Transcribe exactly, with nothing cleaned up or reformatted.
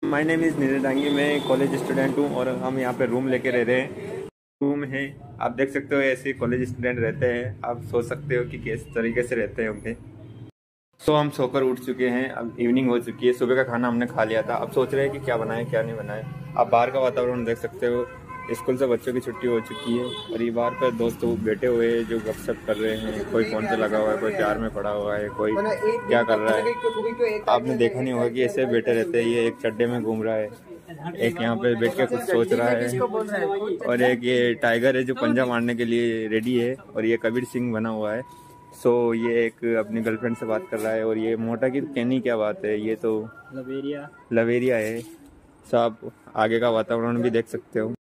My name is Neeraj Dangi. मैं college student हूँ और हम यहाँ पे रूम लेके रह रहे हैं। रूम है, आप देख सकते हो ऐसे कॉलेज स्टूडेंट रहते हैं। आप सोच सकते हो कि किस तरीके से रहते हैं होंगे। तो हम सोकर उठ चुके हैं, अब इवनिंग हो चुकी है। सुबह का खाना हमने खा लिया था, अब सोच रहे हैं कि क्या बनाएं क्या नहीं बनाएं। आप बाहर का वातावरण देख सकते हो, स्कूल से बच्चों की छुट्टी हो चुकी है और ये बाहर पर दोस्त बैठे हुए हैं जो गपशप कर रहे हैं। कोई फ़ोन पे लगा हुआ है, कोई प्यार में पड़ा हुआ है, कोई क्या कर रहा है। आपने देखा नहीं होगा कि ऐसे बैठे रहते हैं। ये एक चड्डे में घूम रहा है, एक यहाँ पे बैठ के कुछ सोच रहा है और एक ये टाइगर है जो पंजा मारने के लिए रेडी है और ये कबीर सिंह बना हुआ है। सो so, ये एक अपनी गर्लफ्रेंड से बात कर रहा है और ये मोटा की कहनी क्या बात है, ये तो लवेरिया लवेरिया है। सो आप आगे का वातावरण भी देख सकते हो।